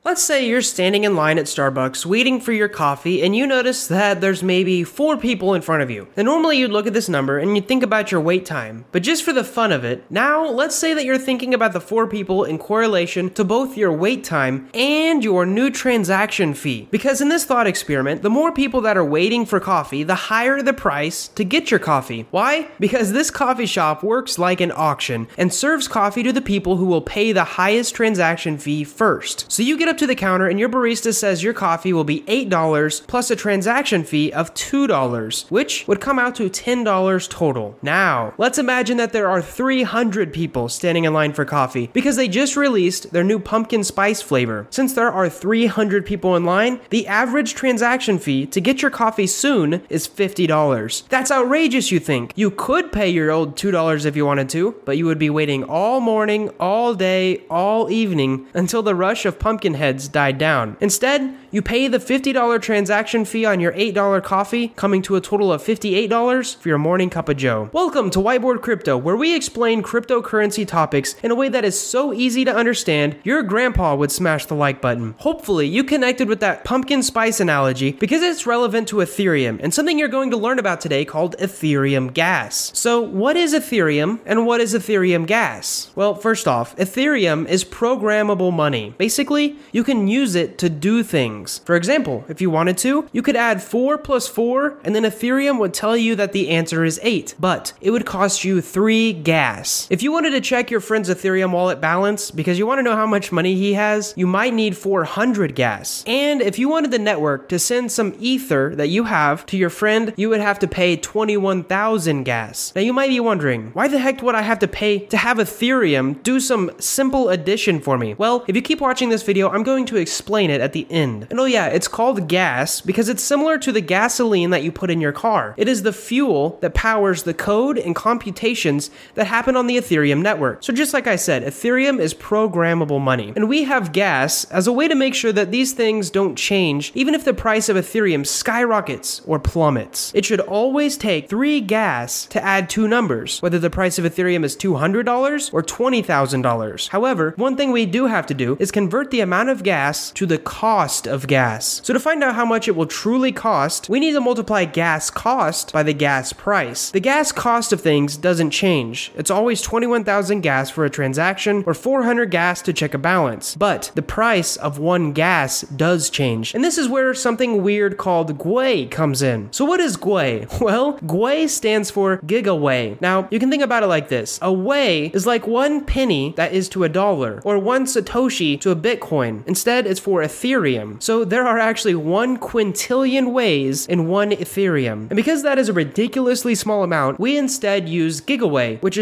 Let's say you're standing in line at Starbucks waiting for your coffee and you notice that there's maybe 4 people in front of you. Now normally you'd look at this number and you'd think about your wait time, but just for the fun of it, now let's say that you're thinking about the 4 people in correlation to both your wait time and your new transaction fee. Because in this thought experiment, the more people that are waiting for coffee, the higher the price to get your coffee. Why? Because this coffee shop works like an auction and serves coffee to the people who will pay the highest transaction fee first. So you get up to the counter and your barista says your coffee will be $8 plus a transaction fee of $2, which would come out to $10 total. Now, let's imagine that there are 300 people standing in line for coffee because they just released their new pumpkin spice flavor. Since there are 300 people in line, the average transaction fee to get your coffee soon is $50. That's outrageous, you think. You could pay your old $2 if you wanted to, but you would be waiting all morning, all day, all evening until the rush of pumpkin heads died down. Instead, you pay the $50 transaction fee on your $8 coffee, coming to a total of $58 for your morning cup of joe. Welcome to Whiteboard Crypto, where we explain cryptocurrency topics in a way that is so easy to understand, your grandpa would smash the like button. Hopefully, you connected with that pumpkin spice analogy because it's relevant to Ethereum and something you're going to learn about today called Ethereum Gas. So, what is Ethereum and what is Ethereum Gas? Well, first off, Ethereum is programmable money. Basically, you can use it to do things. For example, if you wanted to, you could add 4 plus 4 and then Ethereum would tell you that the answer is 8, but it would cost you 3 gas. If you wanted to check your friend's Ethereum wallet balance because you want to know how much money he has, you might need 400 gas. And if you wanted the network to send some ether that you have to your friend, you would have to pay 21,000 gas. Now you might be wondering, why the heck would I have to pay to have Ethereum do some simple addition for me? Well, if you keep watching this video, I'm going to explain it at the end. And oh yeah, it's called gas because it's similar to the gasoline that you put in your car. It is the fuel that powers the code and computations that happen on the Ethereum network. So just like I said, Ethereum is programmable money. And we have gas as a way to make sure that these things don't change even if the price of Ethereum skyrockets or plummets. It should always take 3 gas to add 2 numbers, whether the price of Ethereum is $200 or $20,000. However, one thing we do have to do is convert the amount of gas to the cost of gas. So to find out how much it will truly cost, we need to multiply gas cost by the gas price. The gas cost of things doesn't change. It's always 21,000 gas for a transaction or 400 gas to check a balance. But the price of 1 gas does change. And this is where something weird called gwei comes in. So what is gwei? Well, gwei stands for gigawei. Now, you can think about it like this. A wei is like 1 penny that is to $1, or 1 satoshi to a Bitcoin. Instead, it's for Ethereum. So there are actually 1 quintillion ways in 1 Ethereum. And because that is a ridiculously small amount, we instead use gigawei, which is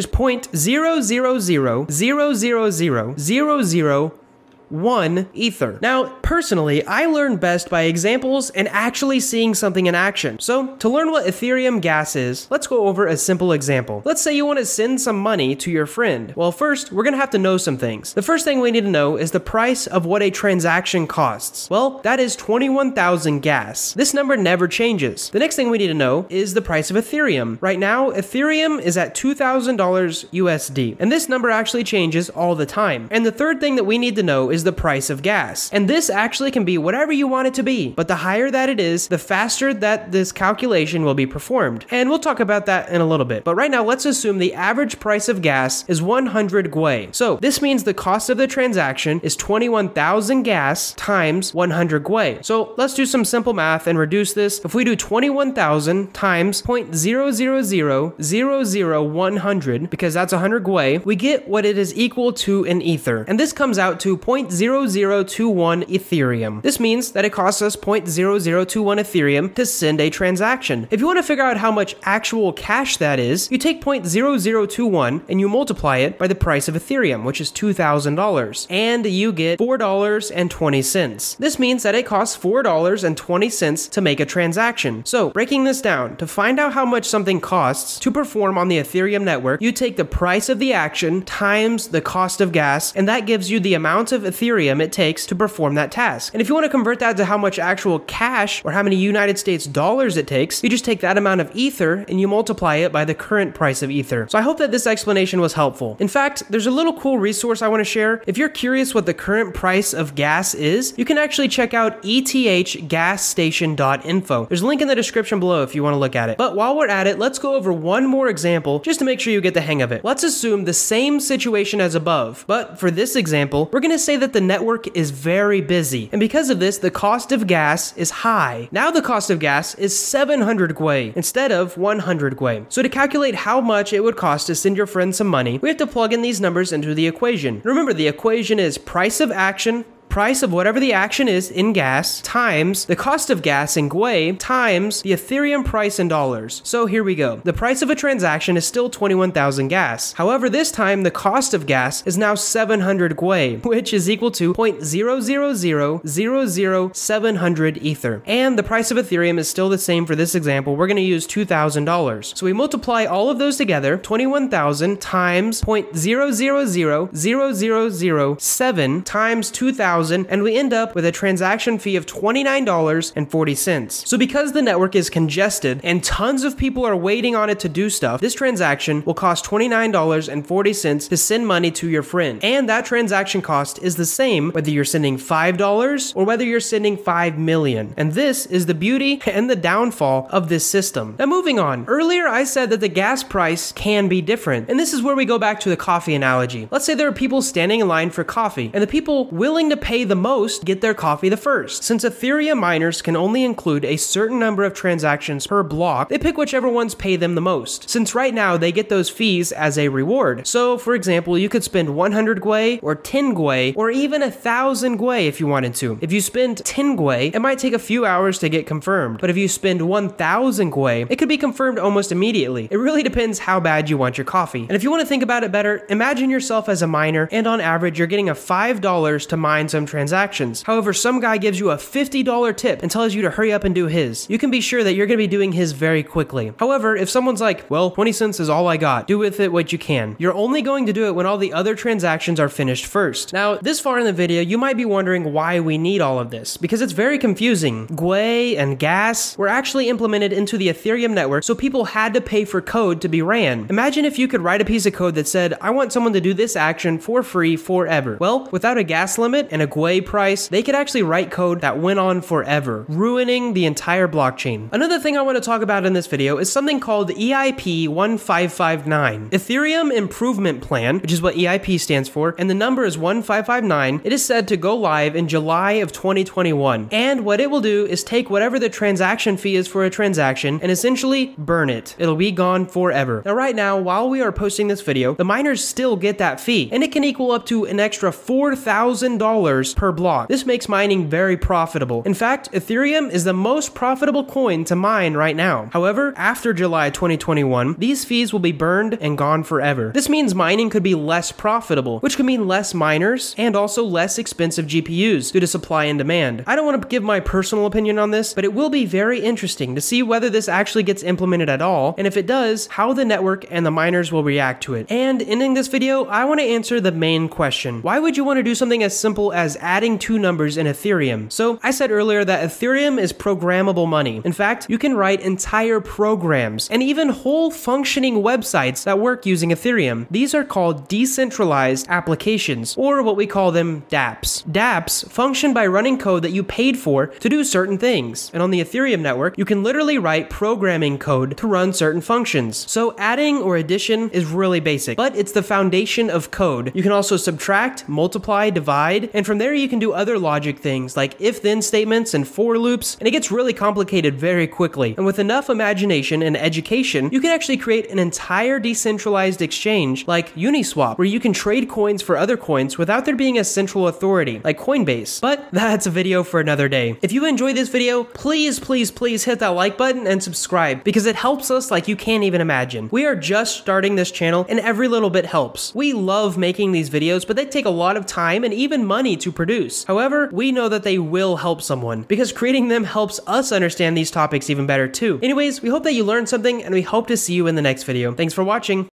0.00000000001 ether. Now, personally, I learn best by examples and actually seeing something in action. So, to learn what Ethereum Gas is, let's go over a simple example. Let's say you want to send some money to your friend. Well, first, we're going to have to know some things. The first thing we need to know is the price of what a transaction costs. Well, that is 21,000 gas. This number never changes. The next thing we need to know is the price of Ethereum. Right now, Ethereum is at $2,000 USD, and this number actually changes all the time. And the third thing that we need to know is the price of gas. And this actually can be whatever you want it to be, but the higher that it is, the faster that this calculation will be performed. And we'll talk about that in a little bit. But right now, let's assume the average price of gas is 100 gwei. So this means the cost of the transaction is 21,000 gas times 100 gwei. So let's do some simple math and reduce this. If we do 21,000 times 0.000000100, because that's 100 gwei, we get what it is equal to in ether. And this comes out to 0.0021 Ethereum. This means that it costs us 0.0021 Ethereum to send a transaction. If you want to figure out how much actual cash that is, you take 0.0021 and you multiply it by the price of Ethereum, which is $2,000, and you get $4.20. This means that it costs $4.20 to make a transaction. So, breaking this down, to find out how much something costs to perform on the Ethereum network, you take the price of the action times the cost of gas, and that gives you the amount of Ethereum it takes to perform that task. And if you want to convert that to how much actual cash or how many United States dollars it takes, you just take that amount of Ether and you multiply it by the current price of Ether. So I hope that this explanation was helpful. In fact, there's a little cool resource I want to share. If you're curious what the current price of gas is, you can actually check out ethgasstation.info. There's a link in the description below if you want to look at it. But while we're at it, let's go over one more example just to make sure you get the hang of it. Let's assume the same situation as above, but for this example, we're going to say that the network is very busy, and because of this, the cost of gas is high. Now the cost of gas is 700 gwei instead of 100 gwei. So to calculate how much it would cost to send your friend some money, we have to plug in these numbers into the equation. Remember, the equation is price of action, price of whatever the action is in gas, times the cost of gas in gwei, times the Ethereum price in dollars. So here we go. The price of a transaction is still 21,000 gas. However, this time the cost of gas is now 700 gwei, which is equal to 0.000000700 Ether. And the price of Ethereum is still the same for this example. We're going to use $2,000. So we multiply all of those together, 21,000 times 0.0000007 times 2,000, and we end up with a transaction fee of $29.40. So because the network is congested and tons of people are waiting on it to do stuff, this transaction will cost $29.40 to send money to your friend. And that transaction cost is the same whether you're sending $5 or whether you're sending 5 million. And this is the beauty and the downfall of this system. Now moving on, earlier I said that the gas price can be different. And this is where we go back to the coffee analogy. Let's say there are people standing in line for coffee, and the people willing to pay the most get their coffee the first. Since Ethereum miners can only include a certain number of transactions per block, they pick whichever ones pay them the most, since right now they get those fees as a reward. So for example, you could spend 100 gwei or 10 gwei or even 1,000 gwei if you wanted to. If you spend 10 gwei, it might take a few hours to get confirmed, but if you spend 1,000 gwei, it could be confirmed almost immediately. It really depends how bad you want your coffee. And if you want to think about it better, imagine yourself as a miner, and on average you're getting a $5 to mine some transactions. However, some guy gives you a $50 tip and tells you to hurry up and do his. You can be sure that you're going to be doing his very quickly. However, if someone's like, well, 20 cents is all I got, do with it what you can, you're only going to do it when all the other transactions are finished first. Now, this far in the video, you might be wondering why we need all of this, because it's very confusing. Gwei and gas were actually implemented into the Ethereum network, so people had to pay for code to be ran. Imagine if you could write a piece of code that said, I want someone to do this action for free forever. Well, without a gas limit and a gwei price, they could actually write code that went on forever, ruining the entire blockchain. Another thing I want to talk about in this video is something called EIP 1559. Ethereum Improvement Plan, which is what EIP stands for, and the number is 1559. It is said to go live in July of 2021. And what it will do is take whatever the transaction fee is for a transaction and essentially burn it. It'll be gone forever. Now right now, while we are posting this video, the miners still get that fee, and it can equal up to an extra $4,000 per block. This makes mining very profitable. In fact, Ethereum is the most profitable coin to mine right now. However, after July 2021, these fees will be burned and gone forever. This means mining could be less profitable, which could mean less miners and also less expensive GPUs due to supply and demand. I don't want to give my personal opinion on this, but it will be very interesting to see whether this actually gets implemented at all, and if it does, how the network and the miners will react to it. And ending this video, I want to answer the main question. Why would you want to do something as simple as adding two numbers in Ethereum? So I said earlier that Ethereum is programmable money. In fact, you can write entire programs and even whole functioning websites that work using Ethereum. These are called decentralized applications, or what we call them dApps. dApps function by running code that you paid for to do certain things. And on the Ethereum network, you can literally write programming code to run certain functions. So adding or addition is really basic, but it's the foundation of code. You can also subtract, multiply, divide, and from there you can do other logic things like if-then statements and for loops, and it gets really complicated very quickly. And with enough imagination and education, you can actually create an entire decentralized exchange like Uniswap, where you can trade coins for other coins without there being a central authority like Coinbase. But that's a video for another day. If you enjoyed this video, please hit that like button and subscribe, because it helps us like you can't even imagine. We are just starting this channel and every little bit helps. We love making these videos, but they take a lot of time and even money to produce. However, we know that they will help someone, because creating them helps us understand these topics even better too. Anyways, we hope that you learned something, and we hope to see you in the next video. Thanks for watching.